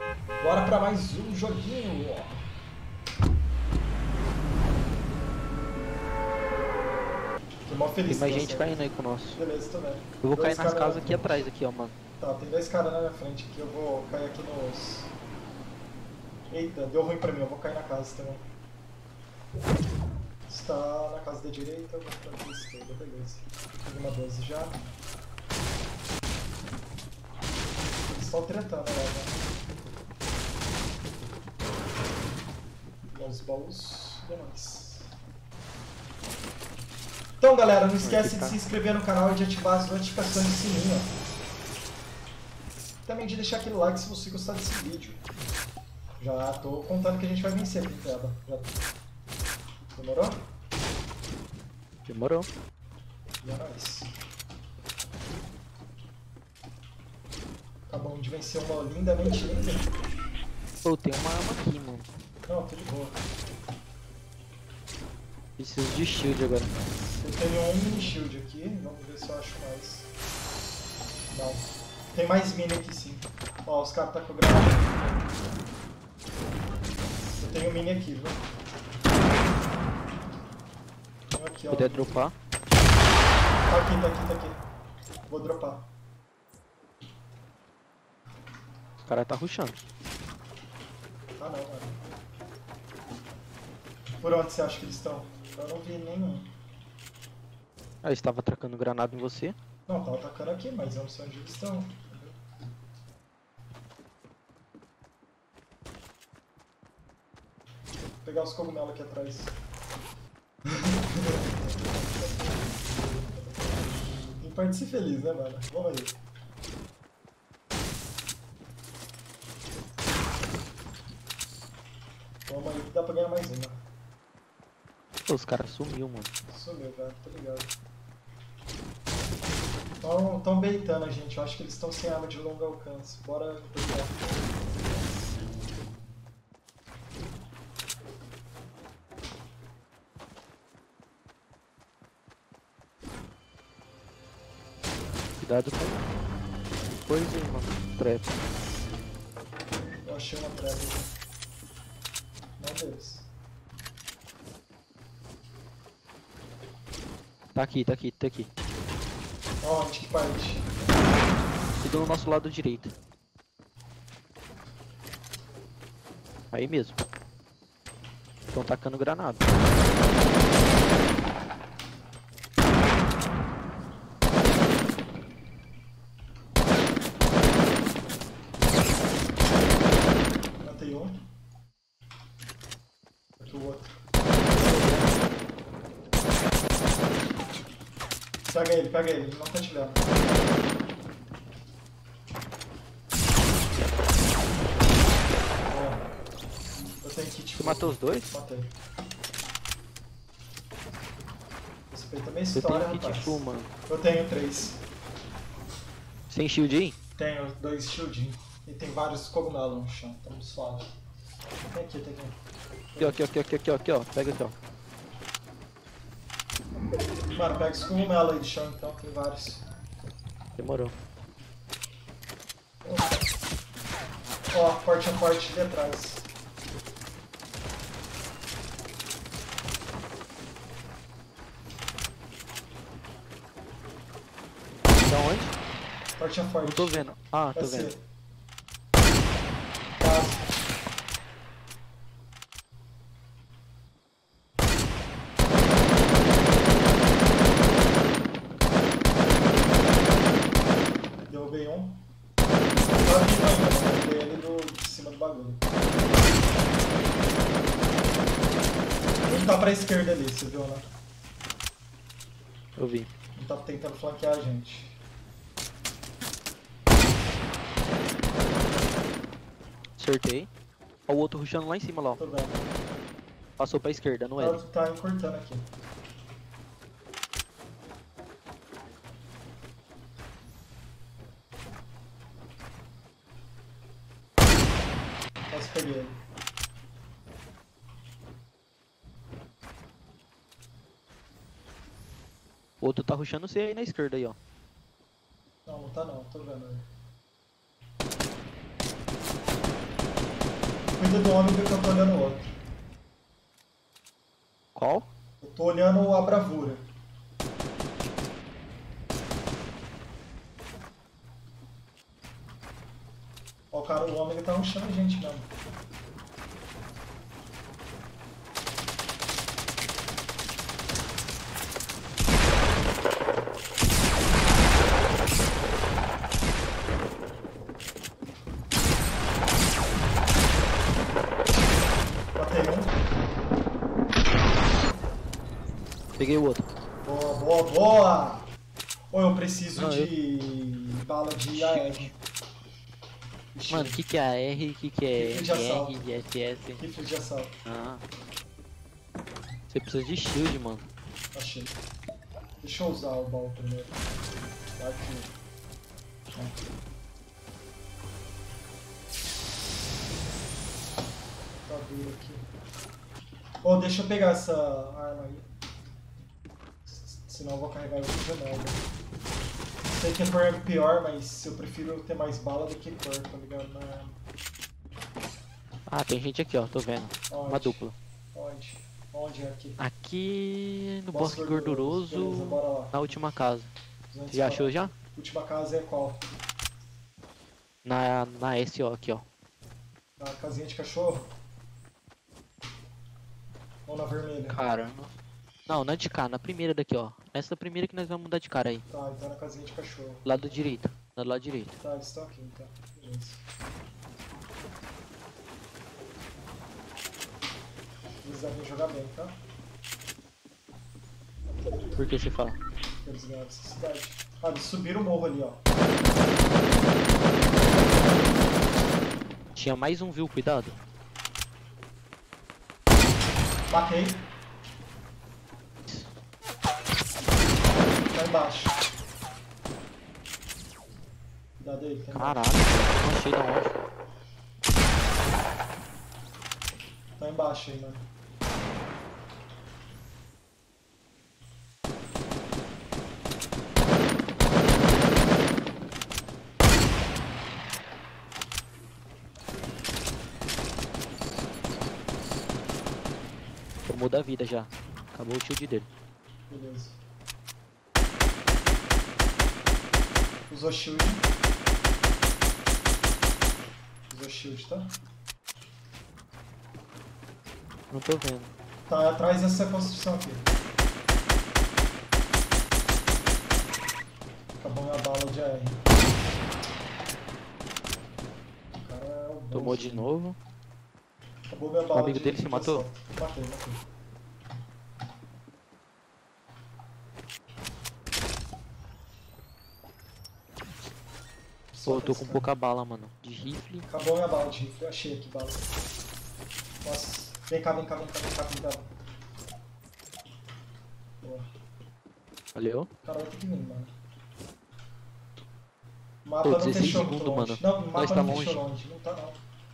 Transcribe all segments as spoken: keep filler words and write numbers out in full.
Bora pra mais um joguinho. Tô mó feliz. Tem mais com gente você. caindo aí com o nosso. Beleza, tô vendo. Eu vou Dois cair nas caras casas na aqui frente. atrás, aqui, ó, mano. Tá, tem dois caras na minha frente aqui. Eu vou cair aqui nos... Eita, deu ruim pra mim. Eu vou cair na casa também. Está na casa da direita, eu vou pra casa da esquerda. Beleza. Tem uma doze já. Eles estão tretando lá, né? Os baús demais. Então, galera, não esquece de se inscrever no canal e de ativar as notificações do sininho. Também de deixar aquele like se você gostar desse vídeo. Já tô contando que a gente vai vencer, Pinteba. Já... Demorou? Demorou. E é nóis. Acabamos de vencer uma lindamente linda. Pô, tem uma arma aqui, mano. Não, tô de boa. Preciso de shield agora. Eu tenho um mini shield aqui, vamos ver se eu acho mais. Não. Tem mais mini aqui sim. Ó, os caras tá com granada. Eu tenho um mini aqui, viu? Tenho aqui, ó. Puder dropar. Tá aqui, tá aqui, tá aqui. Vou dropar. O cara tá rushando. Ah não, mano. Por onde você acha que eles estão? Eu não vi nenhum. Ah, eles estavam atracando granada em você. Não, tava atacando aqui, mas eu não sei onde eles estão. Vou pegar os cogumelos aqui atrás. Tem parte de ser feliz, né, mano? Vamos aí. Vamos aí que dá pra ganhar mais uma. Pô, os caras sumiu, mano. Sumiu, velho, tô ligado. Tão, tão baitando a gente, eu acho que eles estão sem arma de longo alcance. Bora beitar. Cuidado com coisa aí, mano. Trap. Eu achei uma treva aqui. Não deles. Tá aqui, tá aqui, tá aqui. Onde? Que parte? Tudo no nosso lado direito. Aí mesmo. Estão tacando granada. Matei um. Aqui o outro. Pega ele, pega ele, ele não tá te vendo. Ó, eu tenho kit. Você matou os dois? Matei. Respeita a minha Eu história, tenho kit rapaz. full, mano. Eu tenho três. Sem shield aí? Tenho dois shieldinhos. E tem vários cogumelos no chão, tamo suave. Tem aqui, tem aqui. Aqui, ó, aqui, ó, aqui, ó, aqui, ó, aqui, ó. Pega aqui, ó. Mano, pega os cogumelos aí do chão então, tem vários. Demorou. Ó, porte a porte ali atrás. Da onde? Porte a forte. Não tô vendo. Ah, tô Vai vendo. ser. Quase. Derrubei um. Tá vivo ainda, derrubei ele do, de cima do bagulho. Ele tá pra esquerda ali, você viu, né? Eu vi. Ele tá tentando flanquear a gente. Acertei. Ó o outro rushando lá em cima, lá, ó. Tô vendo. Passou pra esquerda, no L. Tá, tá encurtando aqui. Quase peguei ele. O outro tá rushando você aí na esquerda aí, ó. Não, não tá não, tô vendo ele. cuida do homem que eu tô olhando o outro. Qual? Eu tô olhando a bravura. Ó, o cara, o homem ele tá rushando a gente mesmo. Matei um. Peguei o outro. Boa, boa, boa! Ou eu preciso Não, de bala de A R. Mano, o que que é A R? O que que é Rifle de assalto. R, S S? Rifle de assalto. Ah. Você precisa de shield, mano. Achei. Deixa eu usar o baú primeiro. Vai que... Tá duro aqui. Ô, deixa eu pegar essa arma aí. Senão eu vou carregar o de merda. Sei que a cor é pior, mas eu prefiro ter mais bala do que cor, tá ligado? Na arma. Ah, tem gente aqui, ó. Tô vendo. Onde? Uma dupla. Onde? Onde é aqui? Aqui no Bosque Bosque Gorduroso, Beleza, bora lá. na última casa. duzentos Você já achou quadrados. já? Última casa é qual? Na, na S, ó, aqui, ó. Na casinha de cachorro? Ou na vermelha? Caramba. Não, na de cá, na primeira daqui, ó. Nessa primeira que nós vamos mudar de cara aí. Tá, então é na casinha de cachorro. Lado direito. Do lado direito. Tá, eles estão aqui então. Beleza. Eles devem jogar bem, tá? Por que você fala? Eles ganharam essa cidade. Ah, eles subiram o morro ali, ó. Tinha mais um, viu? Cuidado. Matei. Tá embaixo. Cuidado aí, tá embaixo. Caralho, não achei da onde. Tá embaixo aí, mano. Tomou da vida já. Acabou o shield dele. Beleza. Usou shield. Usou shield, tá? Não tô vendo. Tá atrás dessa construção aqui. Acabou minha bala de A R. O cara é o Tomou bolso. de novo. Acabou minha bala amigo de dele se de matou? assalto. Matei, matei. Pô, eu tô esse com cara. pouca bala, mano. De rifle. Acabou minha bala de rifle. Achei aqui bala. Nossa. Vem cá, vem cá, vem cá, vem cá, vem cá. Boa. Valeu. O cara vai ter que vir, mano. O mapa Pô, não dezesseis fechou muito segundos, longe. mano. Não, o Nós mapa tá não fechou longe. longe. Não tá, não.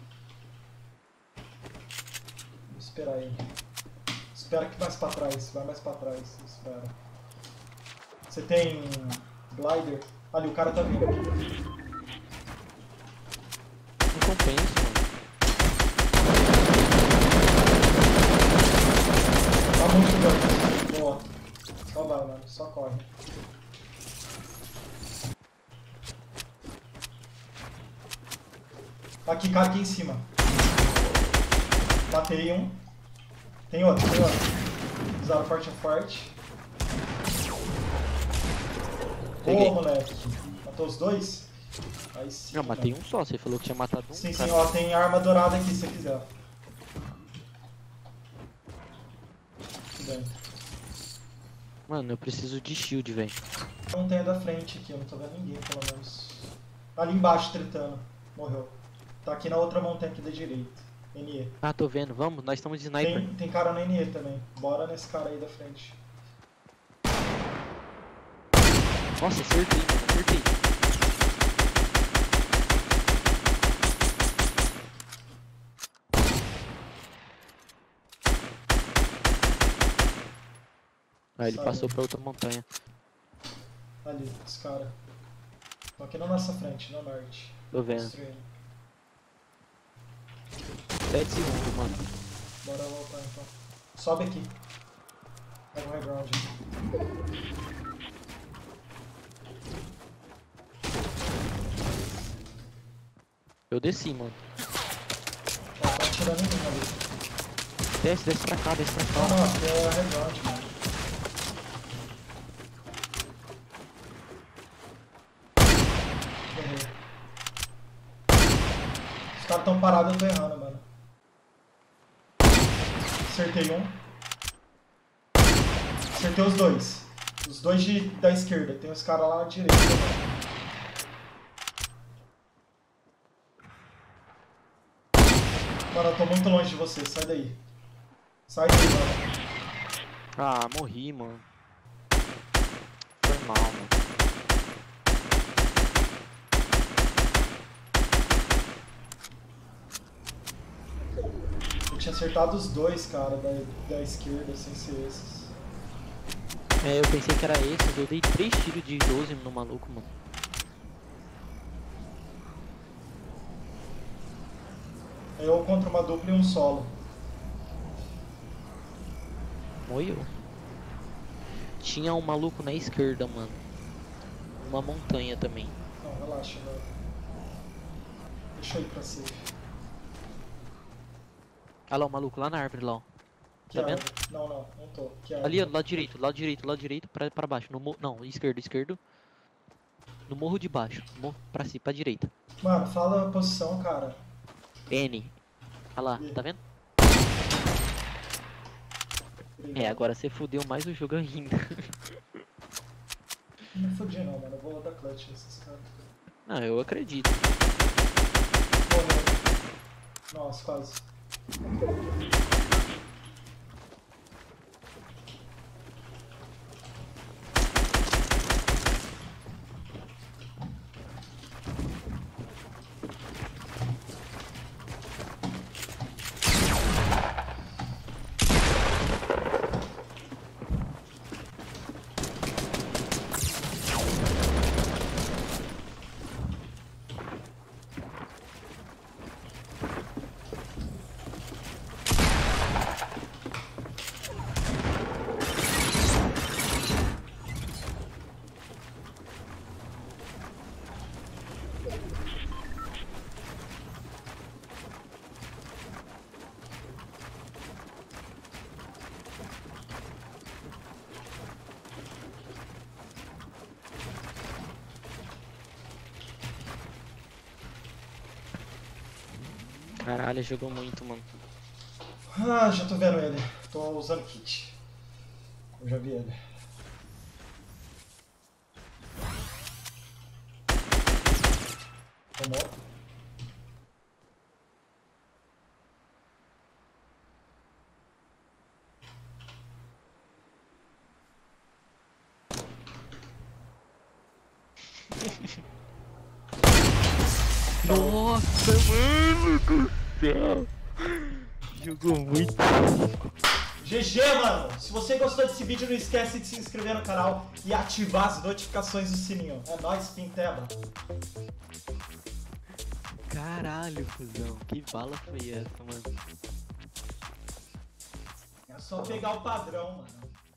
Vou esperar aí. Espera que mais pra trás. Vai mais pra trás. Espera. Você tem glider? Ali, o cara tá vindo. Não compensa, mano. Tá muito dano. Boa. Só vai, mano. Só corre. Aqui, cara, aqui em cima. Matei um. Tem outro, tem outro. Usaram forte a forte. Peguei. Boa, moleque. Matou os dois? Aí sim. Não, matei mano. um só. Você falou que tinha matado um. Sim, sim, cara. ó. Tem arma dourada aqui se você quiser. Aqui dentro. Mano, eu preciso de shield, velho. Não tem a da frente aqui, eu não tô vendo ninguém, pelo menos. Ali embaixo, tretando. Morreu. Tá aqui na outra montanha aqui da direita. N E. Ah, tô vendo. Vamos, nós estamos de sniper. Tem, tem cara na N E também. Bora nesse cara aí da frente. Nossa, acertei, mano. Acertei. Ah, ele Sabe. passou pra outra montanha. Ali, os caras. Estão aqui na nossa frente, no norte. Tô vendo. Construindo. sete segundos, mano. Bora voltar então. Sobe aqui. Pega o high ground aqui. Eu desci, mano. Ó, tá atirando em mim ali. Desce, desce pra cá, desce pra cá. Não, não, aqui é high ground, mano. Errei. Os caras tão parados, eu tô errando, mano. Acertei um. Acertei os dois. Os dois de, da esquerda. Tem os caras lá na direita também. Mano, eu tô muito longe de você. Sai daí. Sai daí, mano. Ah, morri, mano. Foi mal, mano. Eu tinha acertado os dois, cara, da, da esquerda, sem ser esses. É, eu pensei que era esses. Eu dei três tiros de doze no maluco, mano. Eu contra uma dupla e um solo. Morreu. Tinha um maluco na esquerda, mano. Uma montanha também. Não, relaxa, velho. Deixa eu ir pra safe. Olha lá o maluco lá na árvore lá, ó. Que Tá vendo? árvore? Não, não, não tô. Que Ali, ó, árvore? do lado direito, lado direito, lado direito, pra, pra baixo. No mo... Não, esquerdo, esquerdo. No morro de baixo. Morro pra cima, pra direita. Mano, fala a posição, cara. N. Olha lá, Ih. tá vendo? Obrigado. É, agora você fudeu mais o jogo ainda. Não me fudi não, mano. Eu vou dar clutch nesses caras. Não, eu acredito. Morreu. Nossa, quase. Caralho, jogou muito, mano. Ah, já tô vendo ele. Tô usando kit. Eu já vi ele. Tomou. Nossa, mano do céu. Jogou muito. G G, mano! Se você gostou desse vídeo, não esquece de se inscrever no canal e ativar as notificações do sininho. É nóis, Pinteba. Caralho, cuzão. Que bala foi essa, mano? É só pegar o padrão, mano.